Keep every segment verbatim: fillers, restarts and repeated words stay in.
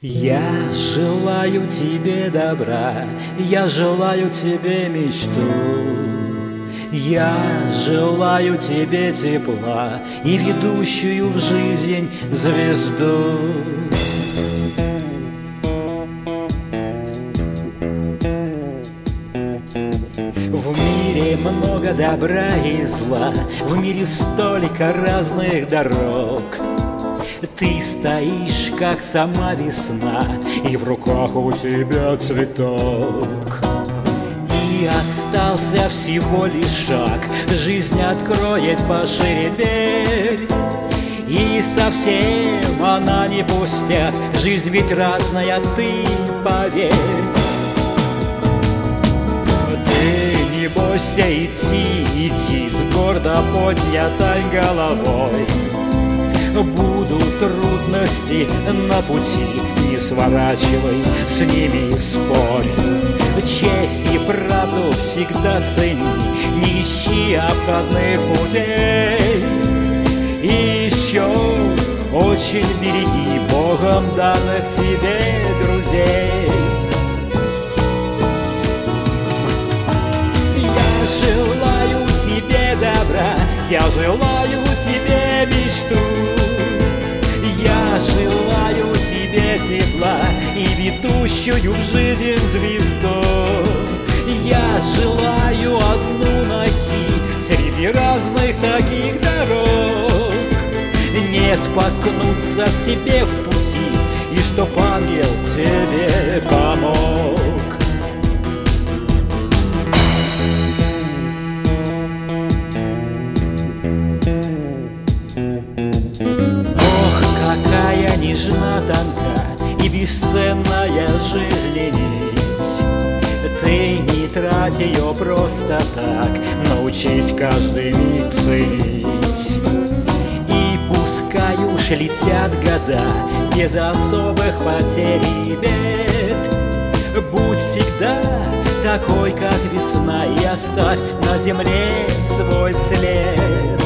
Я желаю тебе добра, я желаю тебе мечту, я желаю тебе тепла и ведущую в жизнь звезду. В мире много добра и зла, в мире столько разных дорог. Ты стоишь, как сама весна, и в руках у тебя цветок. И остался всего лишь шаг, жизнь откроет пошире дверь. И совсем она не пустяк, жизнь ведь разная, ты поверь. Ты не бойся идти, идти с гордо поднятой головой. Будут трудности на пути, не сворачивай, с ними спорь. Честь и правду всегда цени, не ищи обходных путей. И еще очень береги Богом данных тебе друзей. Я желаю тебе добра, я желаю тебе мечту. Я желаю тебе тепла и ведущую в жизнь звезду. Я желаю одну найти среди разных таких дорог. Не споткнуться тебе в пути, и чтоб ангел тебе помог. Какая нежна, тонка и бесценная жизни нить. Ты не трать ее просто так, научись каждый миг ценить. И пускай уж летят года без особых потерь и бед, будь всегда такой, как весна, и оставь на земле свой след.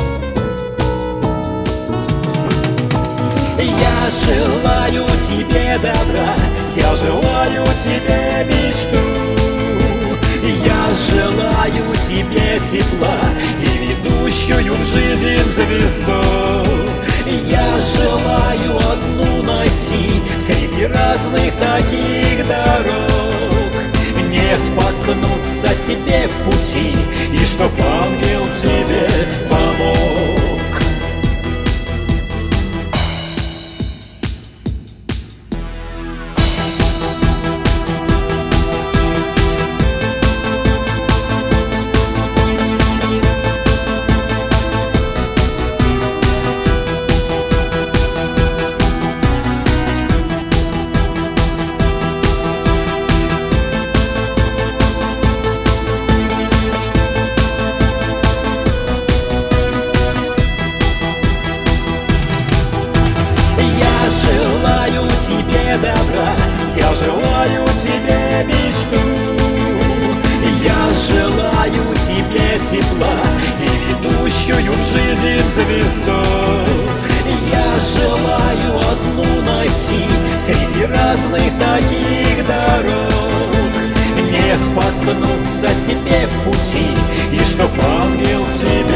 Я желаю тебе добра, я желаю тебе мечту. Я желаю тебе тепла и ведущую в жизнь звезду. Я желаю одну найти среди разных таких дорог. Не споткнуться тебе в пути, и чтоб ангел тебе помог. Добра, я желаю тебе мечту. Я желаю тебе тепла и ведущую в жизнь звезду. Я желаю одну найти среди разных таких дорог. Не споткнуться тебе в пути, и чтоб ангел тебе